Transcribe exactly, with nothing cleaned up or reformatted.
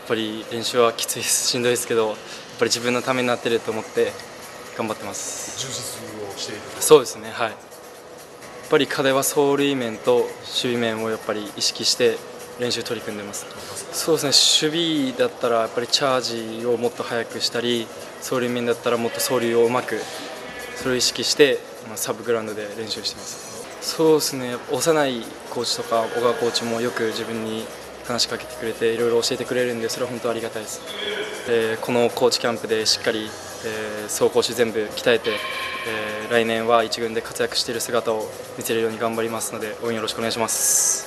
ぱり練習はきついです、しんどいですけど、やっぱり自分のためになっていると思って頑張ってます。 充実をしていると。 そうですね、はい。やっぱり課題は走塁面と守備面をやっぱり意識して練習取り組んでます。そうですね、守備だったらやっぱりチャージをもっと早くしたり、走塁面だったらもっと走塁をうまく、それを意識してサブグラウンドで練習してます。そうですね、幼いコーチとか小川コーチもよく自分に話しかけてくれていろいろ教えてくれるんで、それは本当ありがたいです。でこのコーチキャンプでしっかり、えー、走攻守全部鍛えて、えー、来年は一軍で活躍している姿を見せれるように頑張りますので応援よろしくお願いします。